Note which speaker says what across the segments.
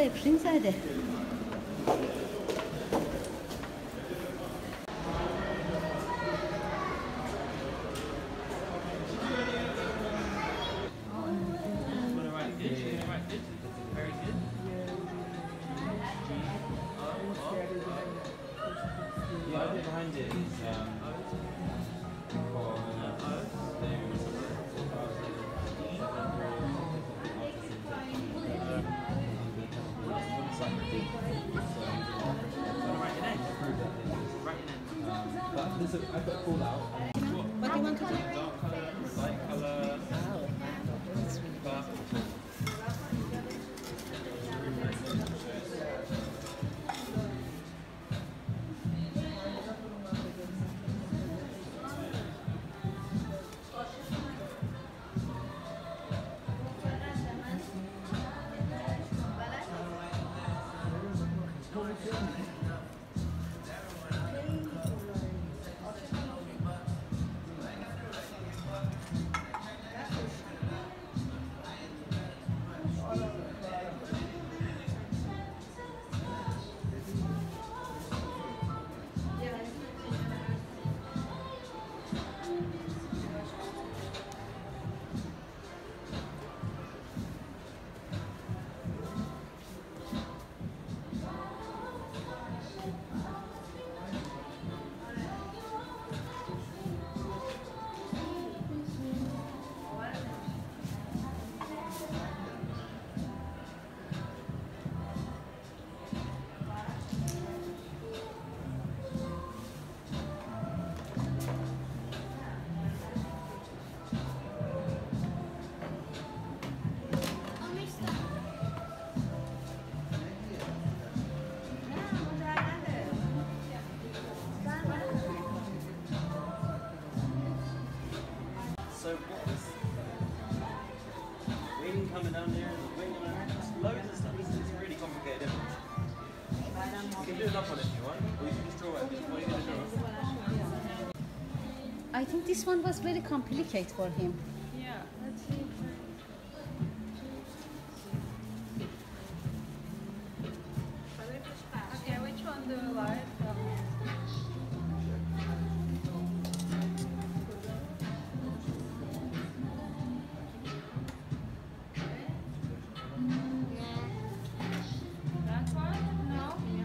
Speaker 1: پرینت زده.
Speaker 2: I've got a call out.
Speaker 1: What do you want to do?
Speaker 2: Dark colour, light colour.
Speaker 1: Oh, that's really good.
Speaker 2: So what was waiting coming down there and waiting on there? There's loads of stuff. It's really complicated. You can do enough on it if you want, or you can just draw it. What are you going to draw?
Speaker 1: I think this one was very complicated for him.
Speaker 3: Yeah, let's see. Okay, which one do you like? That one? No?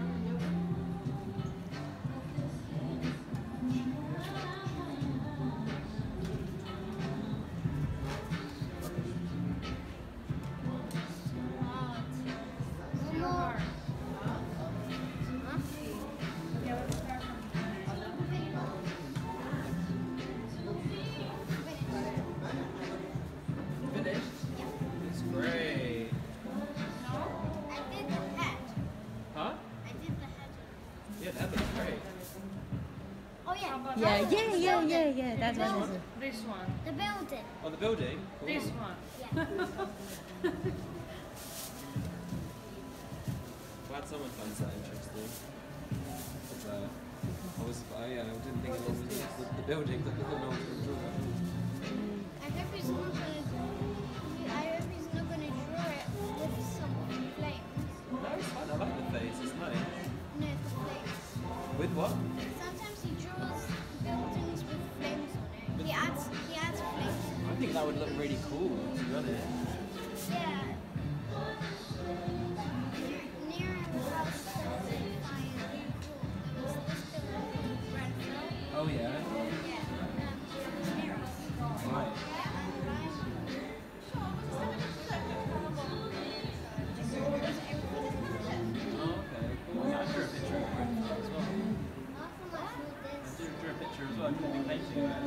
Speaker 2: Finished? It's great.
Speaker 4: I did the hat.
Speaker 2: Huh?
Speaker 4: I did the hat.
Speaker 2: Yeah, that looks great.
Speaker 4: Oh yeah.
Speaker 1: Yeah, that one is
Speaker 3: This one.
Speaker 4: The building.
Speaker 2: On the building? Cool.
Speaker 3: This one.
Speaker 4: Yeah.
Speaker 2: Glad someone finds that interesting. I didn't think it was the building, but I didn't know what was going to draw.
Speaker 4: I hope he's not gonna. I hope he's not gonna draw it with some flames.
Speaker 2: No, it's fine. I like the face. It's nice.
Speaker 4: No, the flames.
Speaker 2: With what?
Speaker 4: Sometimes he draws buildings with flames on it. He adds flames.
Speaker 2: I think that would look really cool, to be honest.
Speaker 4: Yeah. Near our house, there was a fire. There was this building, Grenfell.
Speaker 2: Oh, yeah?
Speaker 4: Yeah. Near us.
Speaker 2: Right. Oh, okay. Cool. Yeah, I drew a picture of Grenfell as well. I drew a picture as well. I could be painting it.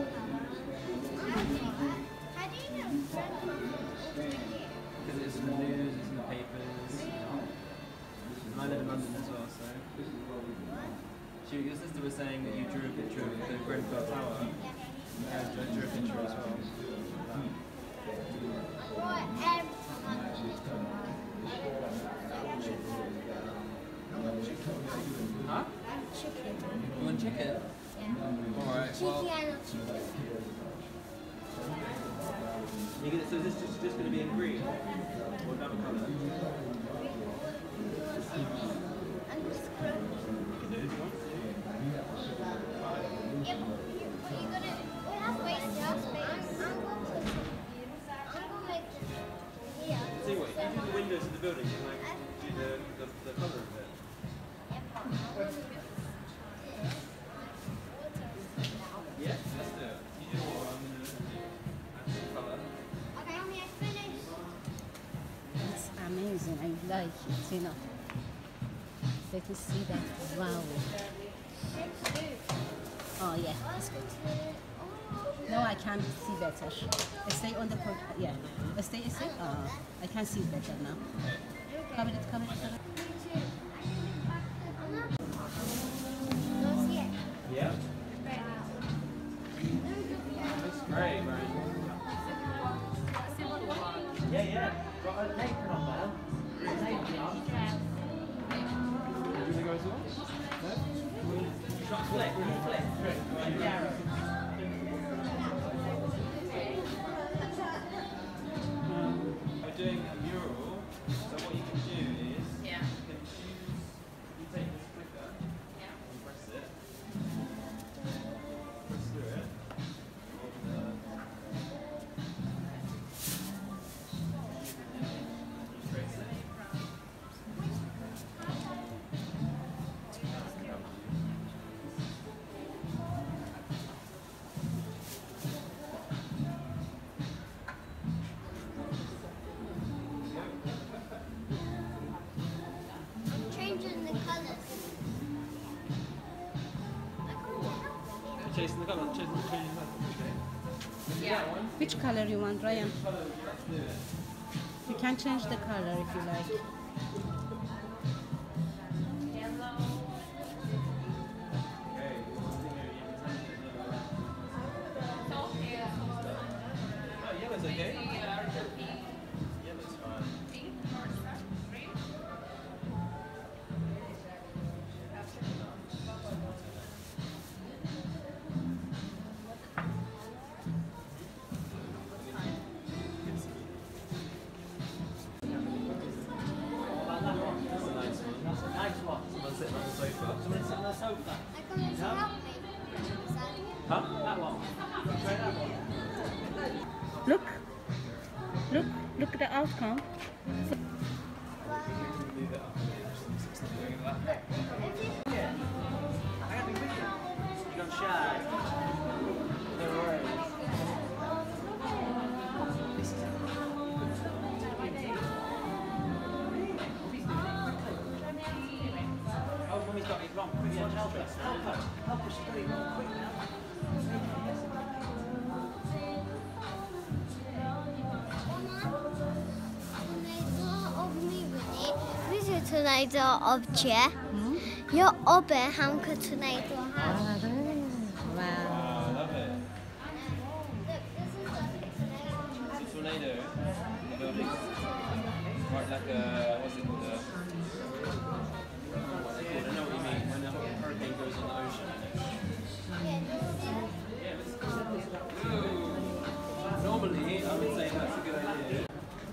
Speaker 4: How do you know Grenfell over here?
Speaker 2: Because it's in the news, it's in the papers. And I live in London as well, so. Your sister was saying that you drew a picture of the Grenfell Tower. Yeah, I drew a picture as well. Huh?
Speaker 4: Chicken.
Speaker 2: You want chicken?
Speaker 4: Yeah.
Speaker 2: Alright, well.
Speaker 4: Chicken.
Speaker 2: So is this just going to be in green? Or another colour?
Speaker 4: And just scroll. Yeah, but you're gonna. We have space. We have space. I'm gonna make this here.
Speaker 2: See what? If you do the windows of the building, you like do the colour of it. Yeah, let's do it. You do what I'm going to do. Add some colour.
Speaker 4: Okay, I'm finished.
Speaker 1: It's amazing. I like it, you know. Let me see that. Wow. Oh, yeah, that's good. Now I can see better. Stay on the point. Yeah. Stay. I can see better now. Cover it.
Speaker 2: Yeah? Looks great, right?
Speaker 5: Yeah. Got a apron on there. There's an apron on.
Speaker 2: Do you want to go as well?
Speaker 5: Flip. And the arrow.
Speaker 2: We're doing a mural, so what you can do is you can choose, you take this clicker and press it, press through it, you trace it.
Speaker 4: I'm changing the colors.
Speaker 2: Chasing the colour, changing the colour, okay. Yeah. One.
Speaker 1: Which color you want, Ryan?
Speaker 2: Colour would you like to do it?
Speaker 1: You can change the color if you like.
Speaker 2: Okay, oh, yellow's okay. Yellow's fine. That's a nice one.
Speaker 5: That's a nice one.
Speaker 2: Someone sitting on the sofa.
Speaker 5: Someone sitting on the sofa.
Speaker 4: I come in to help me.
Speaker 2: Huh?
Speaker 5: That one. Try that one.
Speaker 1: Look at the outcome.
Speaker 2: Leave it up. Stop doing that.
Speaker 5: I got the video. You gone shy. No worries. Oh, Mummy's got it wrong. Quick, yeah, help us. Help us. She's got it wrong. Quick now.
Speaker 4: Tornado of chair. Your open how could tornado have?
Speaker 1: Wow.
Speaker 2: Wow, I love it.
Speaker 4: Look, this is a
Speaker 2: It's a tornado in the building. Right, like a, what's it called? What they call it? I know what you mean. When a hurricane goes on the ocean. Yeah, let's go. Ooh. Normally, I would say that's a good idea.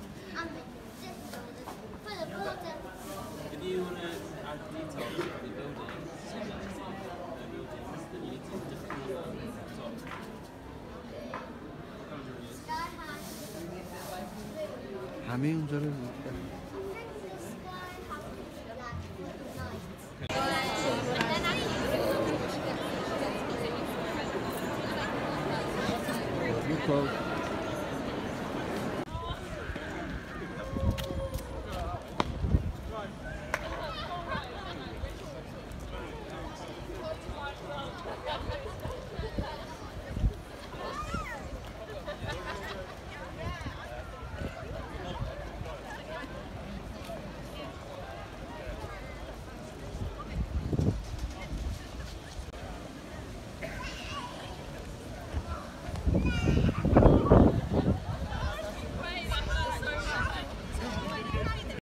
Speaker 2: If you want to add details to the buildings, then you need to different colour on top. What colour do you use?
Speaker 6: 밤의 운전을 Look out.